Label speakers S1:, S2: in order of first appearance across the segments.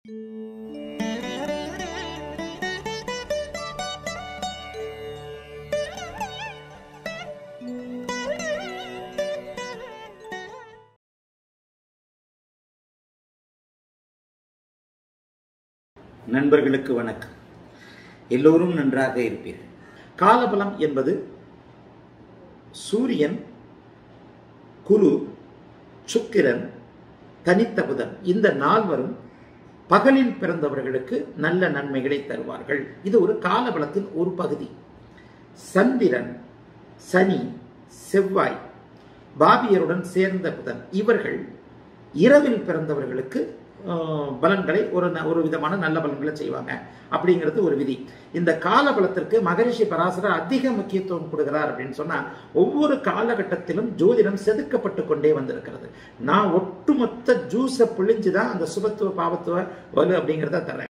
S1: நண்பர்களுக்கு வணக்கம். எல்லோரும் நன்றாக இருப்பீர்கள். காலபலம் என்பது சூரியன், குரு, சுக்கிரன், தனித்த புதன் இந்த நால்வரும் பகலில் பிறந்தவர்களுக்கு நல்ல நன்மைகளை தருவார்கள். இது ஒரு காலபலத்தின் ஒரு பகுதி. சந்திரன், சனி, செவ்வாய், பாபியருடன் சேர்ந்த புதன் இவர்கள் இரவில் பிறந்தவர்களுக்கு பலன்களை ஒரு விதமான நல்ல பலன்களை செய்வாங்க அப்படிங்கிறது ஒரு விதி. இந்த காலபலத்திற்கு மகரிஷி பராசரர் அதிக முக்கியத்துவம் கொடுக்கிறார் அப்படின்னு சொன்னா, ஒவ்வொரு காலகட்டத்திலும் ஜோதிடம் செதுக்கப்பட்டு கொண்டே வந்திருக்கிறது. நான் ஒட்டுமொத்த ஜூஸை பிழிஞ்சுதான் அந்த சுபத்துவ பாவத்துவ வலு அப்படிங்கிறத தரேன்.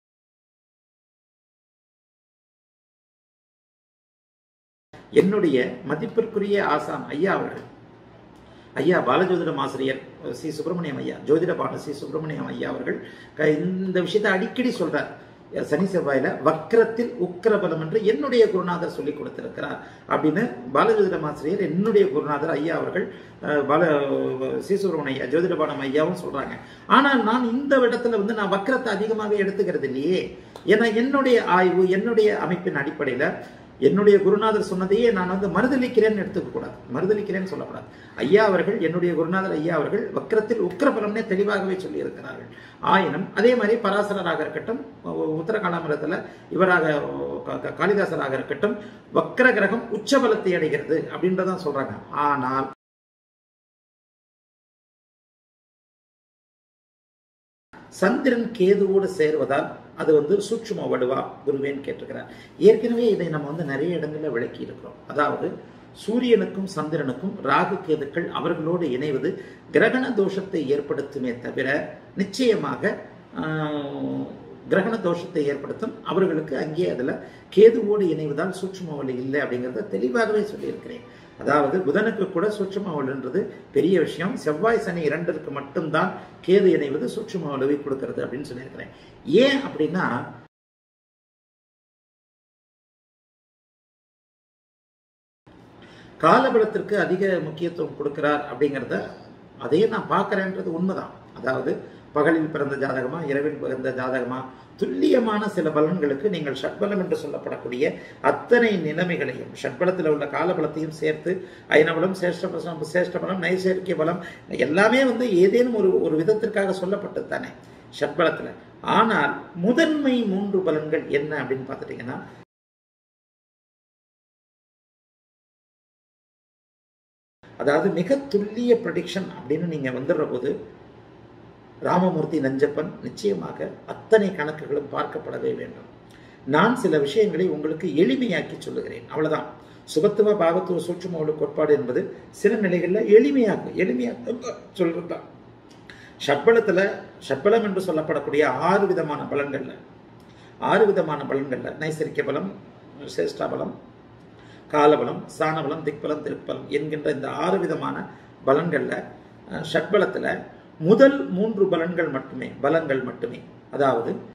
S1: என்னுடைய மதிப்பிற்குரிய ஆசான் ஐயா அவர்கள், ஐயா பாலஜோதிடம் ஆசிரியர் சி சுப்பிரமணியம் ஐயா, ஜோதிட பாட சி சுப்பிரமணியம் ஐயா அவர்கள் இந்த விஷயத்தை அடிக்கடி சொல்றார். சனி செவ்வாயில வக்ரத்தில் உக்கிரபலம் என்று என்னுடைய குருநாதர் சொல்லி கொடுத்திருக்கிறார் அப்படின்னு பாலஜோதிடம் ஆசிரியர் என்னுடைய குருநாதர் ஐயா அவர்கள் சி சுப்பிரமணிய ஐயா ஜோதிட பாடம் ஐயாவும் சொல்றாங்க. ஆனால் நான் இந்த இடத்துல நான் வக்ரத்தை அதிகமாக எடுத்துக்கிறது இல்லையே. ஏன்னா என்னுடைய ஆய்வு, என்னுடைய அமைப்பின் அடிப்படையில என்னுடைய குருநாதர் சொன்னதையே நான் மறுதளிக்கிறேன்னு எடுத்துக்க கூடாது, மறுதளிக்கிறேன்னு சொல்லக்கூடாது. ஐயா அவர்கள், என்னுடைய குருநாதர் ஐயா அவர்கள் வக்ரத்தில் உக்கிரபலம்னே தெளிவாகவே சொல்லி இருக்கிறார்கள். ஆயினும் அதே மாதிரி பராசரராக இருக்கட்டும், உத்தர காலாமிரத்தில் இவராக காளிதாசராக இருக்கட்டும், வக்ர கிரகம் உச்சபலத்தை அடைகிறது அப்படின்றதான் சொல்றாங்க. ஆனால் சந்திரன் கேதுவோடு சேர்வதால் அது சூட்சும வடுவா குருவேன்னு கேட்டிருக்கிறார். ஏற்கனவே இதை நம்ம நிறைய இடங்கள்ல விளக்கி இருக்கிறோம். அதாவது சூரியனுக்கும் சந்திரனுக்கும் ராகு கேதுக்கள் அவர்களோடு இணைவது கிரகண தோஷத்தை ஏற்படுத்துமே தவிர நிச்சயமாக கிரகண தோஷத்தை ஏற்படுத்தும். அவர்களுக்கு அங்கே அதுல கேதுவோடு இணைவதால் சூட்சும வலு இல்லை அப்படிங்கிறத தெளிவாகவே சொல்லியிருக்கிறேன். அதாவது புதனுக்கு கூட சூட்சும வலுன்றது பெரிய விஷயம். செவ்வாய் சனி இரண்டிற்கு மட்டும்தான் கேது இணைவது சூட்சும வலுவை கொடுக்கிறது அப்படின்னு சொல்லியிருக்கிறேன். ஏன் அப்படின்னா, காலபலத்திற்கு அதிக முக்கியத்துவம் கொடுக்கிறார் அப்படிங்கிறத அதையே நான் பார்க்கிறேன்றது உண்மைதான். அதாவது பகலில் பிறந்த ஜாதகமா, இரவில் பிறந்த ஜாதகமா, துல்லியமான சில பலன்களுக்கு நீங்கள் ஷட்பலம் என்று சொல்லப்படக்கூடிய அத்தனை நிலைமைகளையும், ஷட்பலத்தில் உள்ள காலபலத்தையும் சேர்த்து ஐநபலம், சேஷ்ட பலம், நைசேர்க்கிய பலம் எல்லாமே ஏதேனும் ஒரு விதத்திற்காக சொல்லப்பட்டது தானே ஷட்பலத்துல. ஆனால் முதன்மை 3 பலன்கள் என்ன அப்படின்னு பார்த்துட்டீங்கன்னா, அதாவது மிக துல்லிய ப்ரெடிக்ஷன் அப்படின்னு நீங்க வந்துடுற போது ராமமூர்த்தி நஞ்சப்பன் நிச்சயமாக அத்தனை கணக்குகளும் பார்க்கப்படவே வேண்டும். நான் சில விஷயங்களை உங்களுக்கு எளிமையாக்கி சொல்லுகிறேன், அவ்வளவுதான். சுபத்துவ பாவத்துவ சூட்சும வலு கோட்பாடு என்பது சில நிலைகளில் எளிமையாக சொல்றதுதான். ஷட்பலம் என்று சொல்லப்படக்கூடிய 6 விதமான பலன்கள்ல நைசரிக்க பலம், சேஷ்டா பலம், காலபலம், சாணபலம், திக்பலம், திருப்பலம் என்கின்ற இந்த 6 விதமான பலன்கள்ல ஷட்பலத்துல முதல் 3 பலன்கள் மட்டுமே, அதாவது